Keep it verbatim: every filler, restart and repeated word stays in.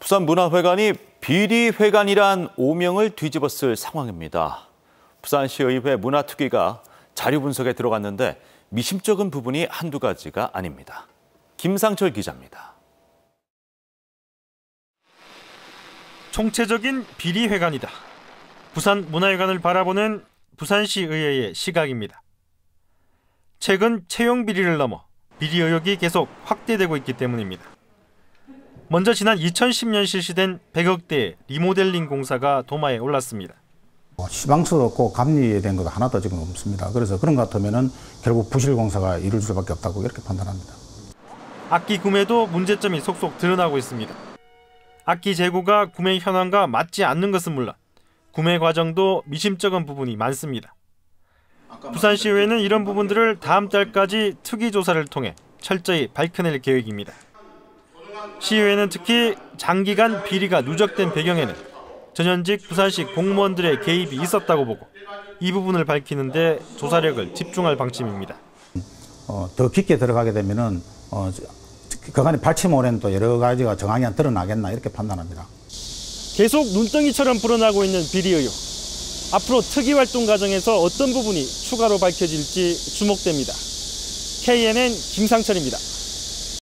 부산문화회관이 비리회관이란 오명을 뒤집었을 상황입니다. 부산시의회 문화특위가 자료 분석에 들어갔는데 미심쩍은 부분이 한두 가지가 아닙니다. 김상철 기자입니다. 총체적인 비리회관이다. 부산문화회관을 바라보는 부산시의회의 시각입니다. 최근 채용 비리를 넘어 비리 의혹이 계속 확대되고 있기 때문입니다. 먼저 지난 이천십 년 실시된 백억대의 리모델링 공사가 도마에 올랐습니다. 시방서도 없고 감리된 것도 하나도 지금 없습니다. 그래서 그런 것 같으면 결국 부실 공사가 이룰 수밖에 없다고 이렇게 판단합니다. 악기 구매도 문제점이 속속 드러나고 있습니다. 악기 재고가 구매 현황과 맞지 않는 것은 물론 구매 과정도 미심쩍은 부분이 많습니다. 부산시의회는 이런 부분들을 다음 달까지 특위 조사를 통해 철저히 밝혀낼 계획입니다. 시의회는 특히 장기간 비리가 누적된 배경에는 전현직 부산시 공무원들의 개입이 있었다고 보고 이 부분을 밝히는데 조사력을 집중할 방침입니다. 어, 더 깊게 들어가게 되면은 어, 그간의 발치모에는 또 여러 가지가 정황이 드러나겠나 이렇게 판단합니다. 계속 눈덩이처럼 불어나고 있는 비리 의혹. 앞으로 특위 활동 과정에서 어떤 부분이 추가로 밝혀질지 주목됩니다. 케이엔엔 김상철입니다.